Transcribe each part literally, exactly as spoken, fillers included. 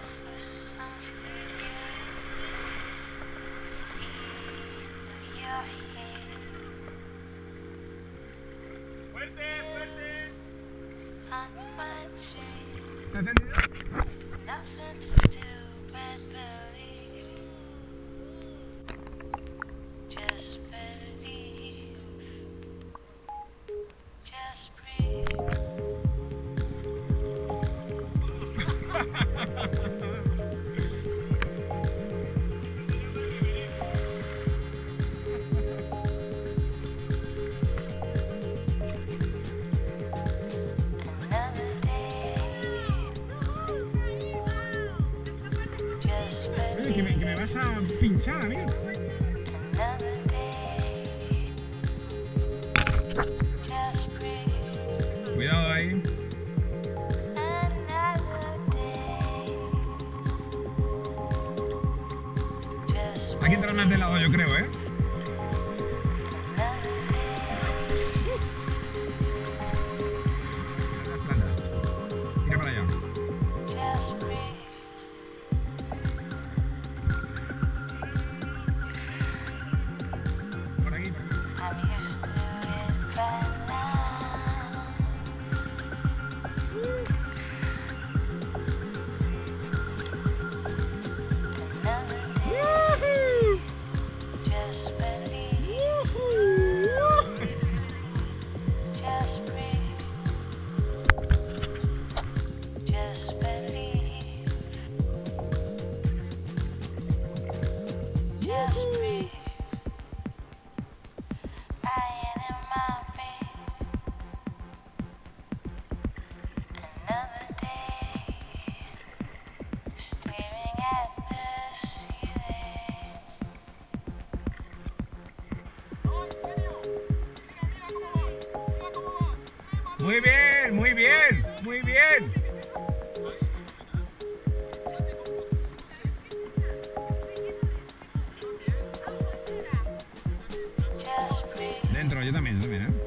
¿Te has entendido? Oye, que me, que me vas a pinchar a mí. Cuidado ahí. Hay que entrar más de lado, yo creo, ¿eh? Las plantas. Tira para allá. Por aquí, por aquí. Muy bien, muy bien, muy bien. Dentro, yo también, yo también, ¿eh?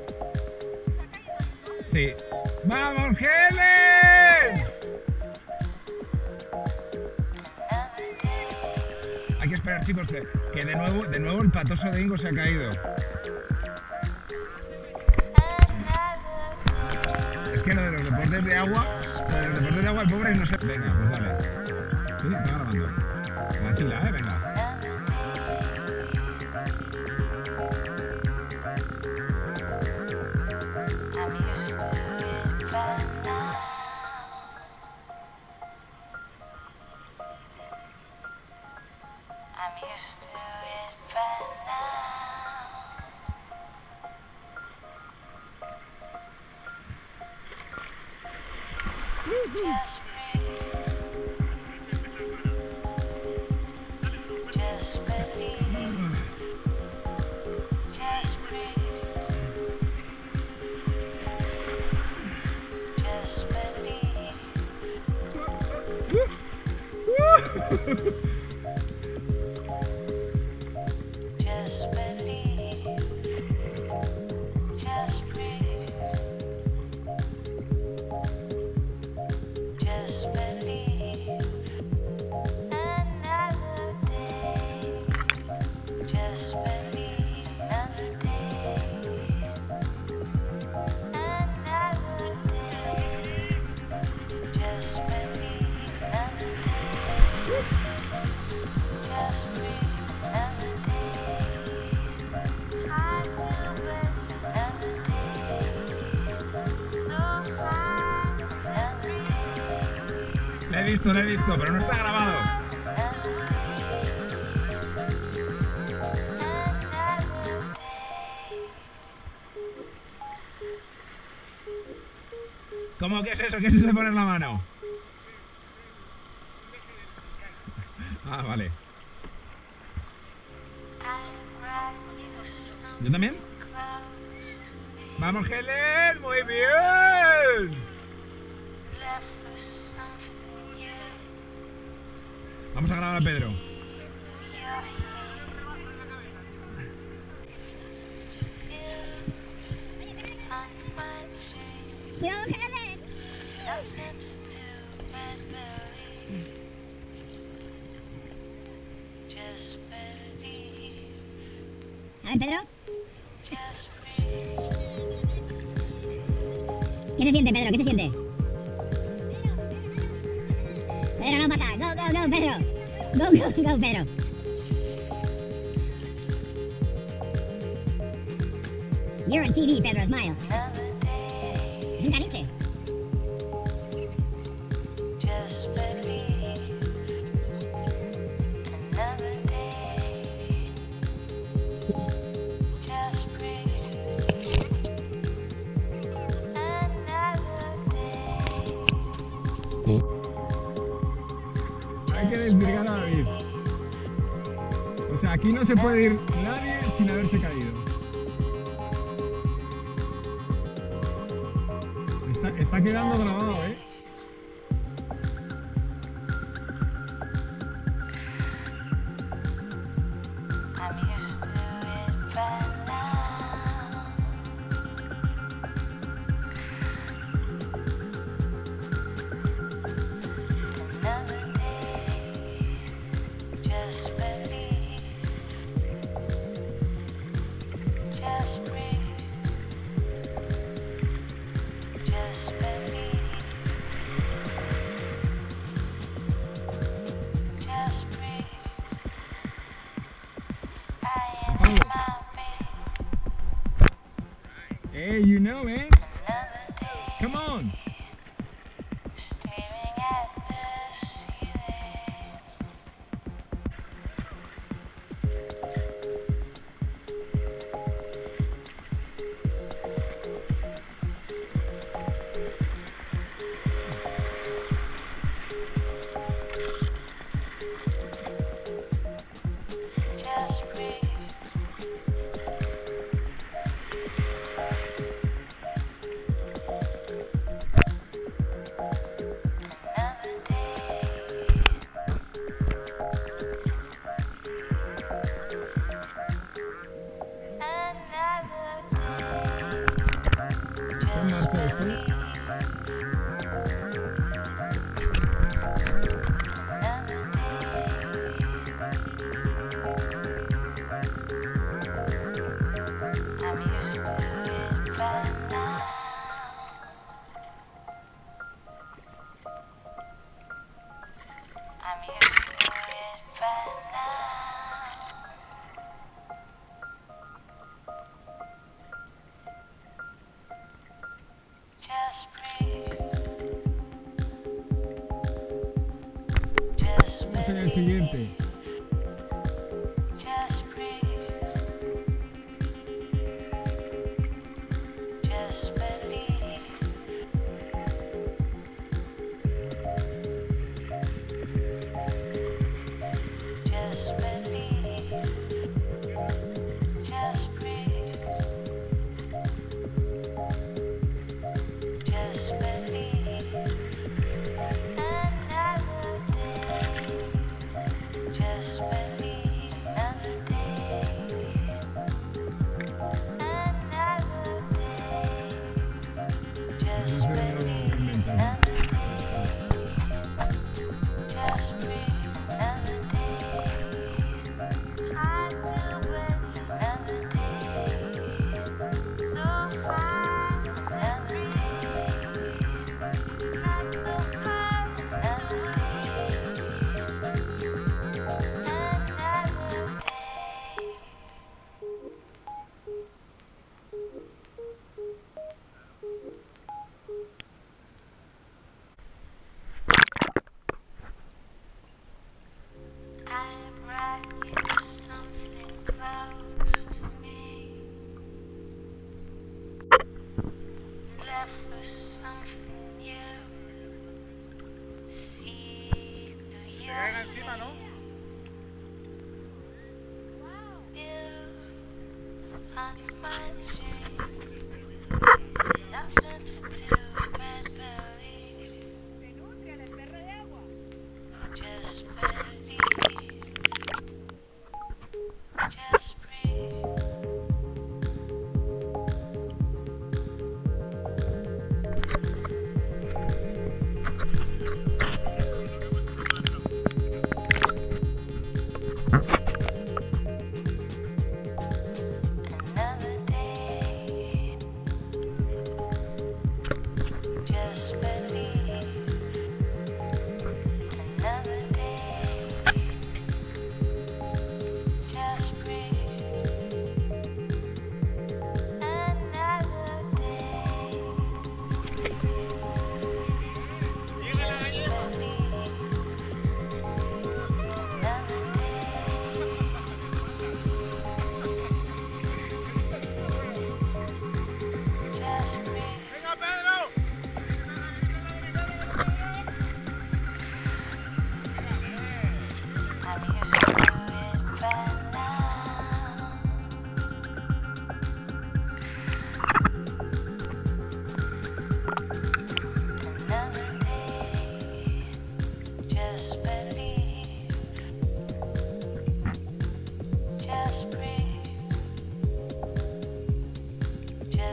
Sí. ¡Vamos, Helen! Hay que esperar, chicos, que, que de nuevo, de nuevo el patoso de Ingo se ha caído. Es que lo de los deportes de agua, lo de los deportes de agua, el pobre no sé. Venga, pues dale. Sí, está grabando. Tranquila, eh, venga. Just breathe. Just believe. Just breathe. Just believe. Just believe. Just breathe. Just believe. Another day. Just believe. Another day. Another day. Just believe. Another day. Just breathe. Another day. Hard to breathe. Another day. So hard to breathe. Le he visto, le he visto, pero no está grabado. ¿Cómo que es eso? ¿Qué es eso de poner la mano? Ah, vale. ¿Yo también? ¡Vamos, Helen! ¡Muy bien! Vamos a grabar a Pedro. Cuidado, Helen. A ver, Pedro. just breathe. ¿Qué se siente, Pedro? ¿Qué se siente? Pedro, no pasa. Go, go, go, Pedro. Go, go, go, Pedro. You're on T V, Pedro. Smile. Another day, Es un caniche. just believe. Another day, just breathe. Another day. Hay que desvirgar a David. O sea, aquí no se puede ir nadie sin haberse caído. Está, está quedando grabado, ¿eh? I'm used to it by now. Another day, just believe. Just breathe. Just believe. Just breathe. I am my bed. Hey, you know, man. Another day, Come on. staring at the ceiling. Just breathe. Another day, another day, Está en just marcha esto. believe. Another day, I'm used to it by now. I'm used to it by now. Just breathe. Just Vamos en el believe. siguiente. Just breathe. Just believe. Just believe. Just breathe. Just believe. Another day. Just believe. Another day. Another day. Just No sé, no believe. inventamos. Another day. Just breathe. Another day. I do believe. Another day. So hard to breathe. Not so hard to breathe. Another day. I brought you something close to me. Left with something new. See through your encima, ¿no? You on my dream. There's nothing to do but believe. Just believe. Just breathe.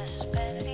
desesperes.